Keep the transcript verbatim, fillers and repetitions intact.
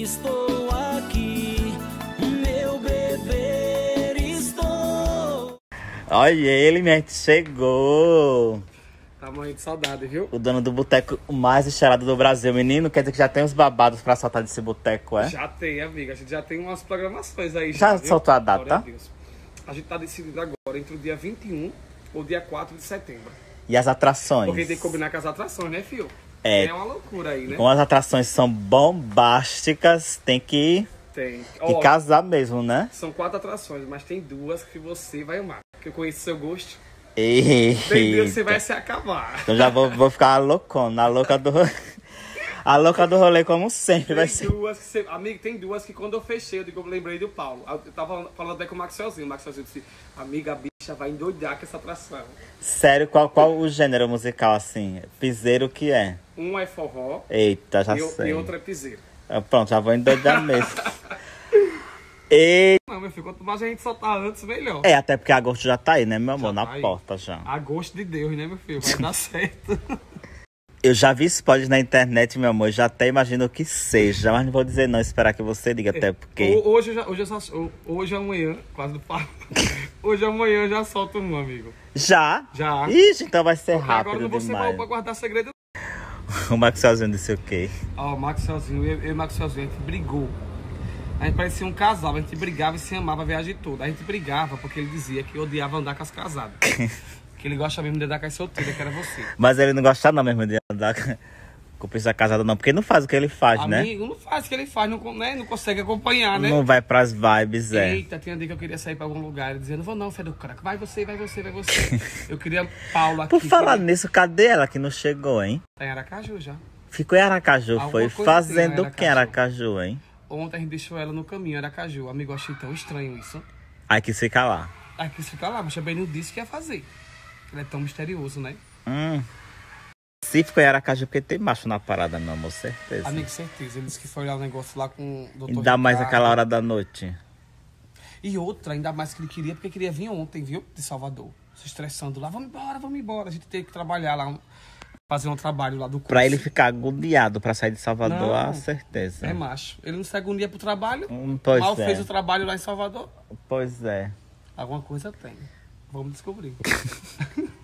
estou aqui, meu bebê, estou. Olha ele, minha gente, chegou. Tá morrendo de saudade, viu? O dono do boteco mais estourado do Brasil. Menino, quer dizer que já tem os babados pra soltar desse boteco, é? Já tem, amiga. A gente já tem umas programações aí. Já viu? soltou a data? Glória a Deus. A gente tá decidindo agora entre o dia vinte e um ou dia quatro de setembro. E as atrações? Porque tem que combinar com as atrações, né, filho? É. É uma loucura aí, né? Como as atrações são bombásticas, tem que, Tem. que Ó, casar mesmo, né? são quatro atrações, mas tem duas que você vai amar. Porque eu conheço seu gosto. Eita. Tem duas que você vai se acabar. Então já vou, vou ficar loucona, a louca do rolê. A louca do rolê, como sempre, Tem vai ser. duas que você... Amigo, tem duas que quando eu fechei, eu, digo, eu lembrei do Paulo. Eu tava falando até com o Maxwellzinho. O Maxwellzinho disse, amiga, a bicha vai endoidar com essa atração. Sério, qual, qual o gênero musical, assim? Piseiro que é? Um é forró Eita, já e, o- sei. e outro é piseiro. Ah, pronto, já vou endoidar mesmo. E... Não, meu filho, quanto mais a gente soltar antes, melhor. É, até porque agosto já tá aí, né, meu amor? Já Na tá aí. porta já. A gosto de Deus, né, meu filho? Vai dar certo. Eu já vi spoilers na internet, meu amor. Já até imagino o que seja, mas não vou dizer não, esperar que você diga, até porque... Ho- Hoje, eu já, hoje, eu só, hoje amanhã, quase do papo. Hoje amanhã eu já solto um, amigo. Já? Já. Ixi, então vai ser Porque agora eu rápido não vou ser demais. mal pra guardar segredo. O Maxwellzinho disse o quê? Ó, o Maxwellzinho, eu, eu e o Maxwellzinho, a gente brigou. A gente parecia um casal, a gente brigava e se amava a viagem toda. A gente brigava porque ele dizia que odiava andar com as casadas. Que ele gosta mesmo de andar com as solteiras, que era você. Mas ele não gosta não mesmo de andar com o pessoa casada não, porque não faz o que ele faz, né? Amigo, não faz o que ele faz, não, né? Não consegue acompanhar, né? Não vai pras vibes, é. Eita, tinha dia que eu queria sair pra algum lugar. Ele dizia, não vou não, filho do crack. Vai você, vai você, vai você. Eu queria Paula aqui. Por falar que... nisso, cadê ela que não chegou, hein? Tá em Aracaju já. Ficou em Aracaju, Alguma foi coisa fazendo tem o que em Aracaju, hein? Ontem a gente deixou ela no caminho, Aracaju. Amigo, eu achei tão estranho isso. Aí quis ficar lá. Aí quis ficar lá, mas também não disse que ia fazer. Ele é tão misterioso, né? Hum. Se ficou em Aracaju, porque tem macho na parada, meu amor, certeza. Amigo, certeza. Ele disse que foi olhar o negócio lá com o doutor Ainda mais Ricardo. aquela hora da noite. E outra, ainda mais que ele queria, porque queria vir ontem, viu? De Salvador. Se estressando lá, vamos embora, vamos embora. A gente tem que trabalhar lá, fazer um trabalho lá do curso. Pra ele ficar agoniado pra sair de Salvador, Não, a certeza. É macho. Ele não segue um dia pro trabalho, Hum, pois mal é. fez o trabalho lá em Salvador. Pois é. Alguma coisa tem. Vamos descobrir.